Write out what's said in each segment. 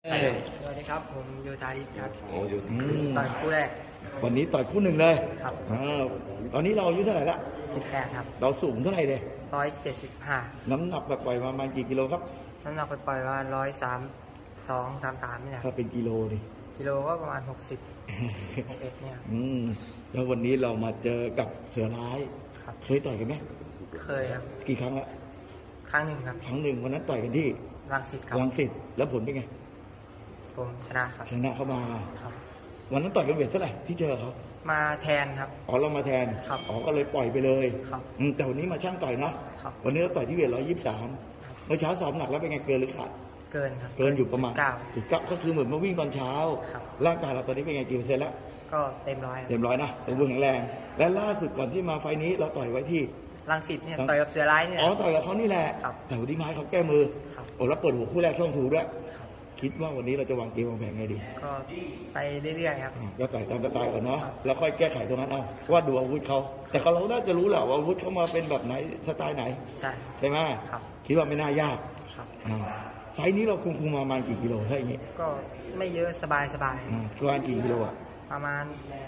สวัสดีครับผมโยธาดิษครับโอ้อยู่ต่อยคู่แรกวันนี้ต่อยคู่หนึ่งเลยครับตอนนี้เราอายุเท่าไหร่ละ 18ครับเราสูงเท่าไหร่เลย 175 น้ำหนักแบบปล่อยประมาณกี่กิโลครับน้ำหนักปล่อยว่า132-133นี่แหละถ้าเป็นกิโลดิกิโลก็ประมาณ61เนี่ยแล้ววันนี้เรามาเจอกับเสือร้ายเคยต่อยกันไหมเคยครับกี่ครั้งละครั้งหนึ่งครับครั้งหนึ่งวันนั้นต่อยกันที่รังสิตครับรังสิตแล้วผลเป็นไงผมชนะครับชนะเข้ามาครับวันนั้นต่อยกันเวทเท่าไหร่ที่เจอเขามาแทนครับเรามาแทนครับก็เลยปล่อยไปเลยครับแต่วันนี้มาช่างต่อยนะครับวันนี้เราต่อยที่เวท123เมื่อเช้าซ้อมหนักแล้วเป็นไงเกินหรือขาดเกินครับเกินอยู่ประมาณ 9 ก็คือเหมือนมาวิ่งตอนเช้าร่างกายเราตอนนี้เป็นไงกี่เปอร์เซ็นต์แล้วก็เต็มร้อยนะสมบูรณ์แข็งแรงและล่าสุดก่อนที่มาไฟนี้เราต่อยไว้ที่รังสิตเนี่ยต่อยกับเสือร้ายเนี่ยต่อยกับเขานี่แหละแต่วันนี้ไม้เขาแก้มือแล้วเปิดหัวคู่แรกช่องถูด้วยคิดว่าวันนี้เราจะวางเกมวางแผนไงดีก็ไปเรื่อยๆครับก็ต่อยตามสไตล์ก่อนเนาะแล้วค่อยแก้ไขตรงนั้นเอาว่าดูอาวุธเขาแต่เราน่าจะรู้แหละว่าอาวุธเขามาเป็นแบบไหนสไตล์ไหนใช่ไหมคิดว่าไม่น่ายากไฟนี้เราคุมมาประมาณกี่กิโลใช่ไหมก็ไม่เยอะสบายประมาณกี่กิโลประมาณ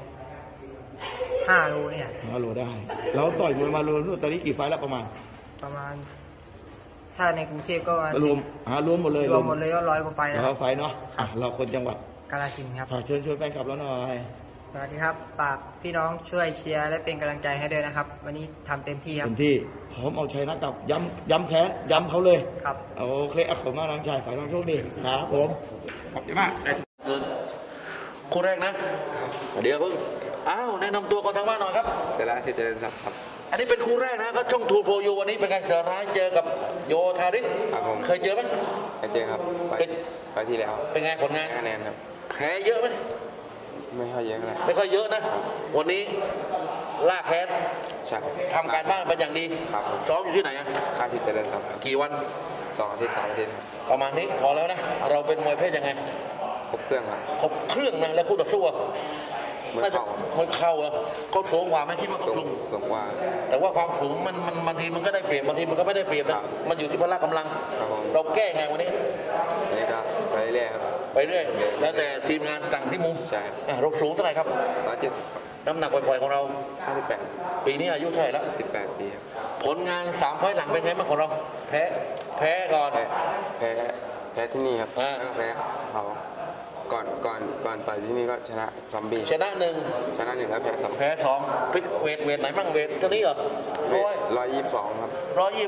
5 โลเนี่ย 5 โลได้เราต่อยมวยมารวมตอนนี้กี่ไฟแล้วประมาณถ้าในกรุงเทพก็รวมหมดเลยก็100 กว่าไฟแล้วไฟเนาะเราคนจังหวัดกาฬสินธุ์ครับฝากเชิญชวนแฟนคลับเราหน่อยสวัสดีครับฝากพี่น้องช่วยเชียร์และเป็นกำลังใจให้ด้วยนะครับวันนี้ทำเต็มที่ครับเต็มที่พร้อมเอาชัยนะกับย้ำแพ้ย้ำเขาเลยครับโอเคขอบคุณมากน้องชายฝ่ายน้องโชคดีครับผมขอบคุณมากคู่แรกนะเดี๋ยวเพิ่งแนะนำตัวคนทางบ้านหน่อยครับเสร็จแล้วเจริญทรัพย์ครับอันนี้เป็นคู่แรกนะก็ช่องทูโฟยูวันนี้เป็นไงเสือร้ายเจอกับโยธาดิษครับผมเคยเจอไหมเคยเจอครับไปที่แล้วเป็นไงผลงานคะแนนครับแพ้เยอะไหมไม่ค่อยเยอะเลยไม่ค่อยเยอะนะวันนี้ลากแพ้ใช่ทำการบ้านเป็นอย่างดีซ้อมอยู่ที่ไหนค่ายที่เจริญทรัพย์กี่วัน 2 อาทิตย์3 อาทิตย์ประมาณนี้พอแล้วนะเราเป็นมวยเพศยังไงครบเครื่องครับครบเครื่องนะแล้วคู่ต่อสู้น่าจะมวยเข่าเขาสูงกว่าไหมคิดว่าเขาสูงกว่าแต่ว่าความสูงมันบางทีมันก็ได้เปรียบบางทีมันก็ไม่ได้เปรียบนะมันอยู่ที่พละกำลังเราแก้ไงวันนี้นี่ก็ไปเรื่อยครับไปเรื่อยแล้วแต่ทีมงานสั่งที่มุมใช่เราสูงเท่าไหร่ครับ 170 น้ำหนักปล่อยๆของเรา 58 ปีนี้อายุเท่าไหร่แล้ว 18 ปีครับผลงาน3 ไฟล์หลังเป็นไงบ้างของเราแพ้ก่อนแพ้ที่นี่ครับแพ้เขาก่อนต่อยที่นี่ก็ชนะซอมบี้ชนะ1 แล้วแพ้ 2พลิกเวทไหนบ้างเวทเท่านี้เหรอ 122ครับ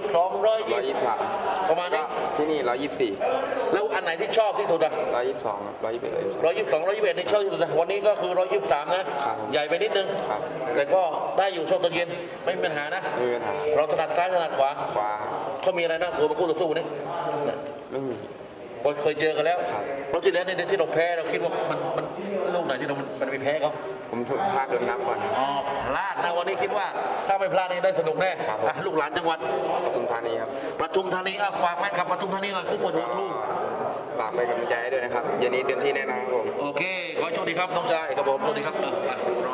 123ประมาณนี้ที่นี่124 แล้วอันไหนที่ชอบที่สุด 122 121นี่ชอบที่สุดนะวันนี้ก็คือ123นะใหญ่ไปนิดนึงแต่ก็ได้อยู่ช่วงตอนเย็นไม่มีปัญหานะเราถนัดซ้ายถนัดขวาเขามีอะไรนะตัวมาคู่ต่อสู้นี่ไม่มีเคยเจอกันแล้วเราที่แล้วที่เราแพ้เราคิดว่ามันลูกไหนที่เรามันไปแพ้เขาผมพลาดโดนนับก่อนพลาดนะวันนี้คิดว่าถ้าไม่พลาดนี่ได้สนุกแน่ลูกหลานจังหวัดปทุมธานีครับปทุมธานีฝากแฟนคลับปทุมธานีหน่อยคู่ปวดหัวลูกฝากไปกำลังใจด้วยนะครับเย็นนี้เต็มที่แน่นอนครับผมโอเคขอโชคดีครับน้องชายครับผมสวัสดีครับ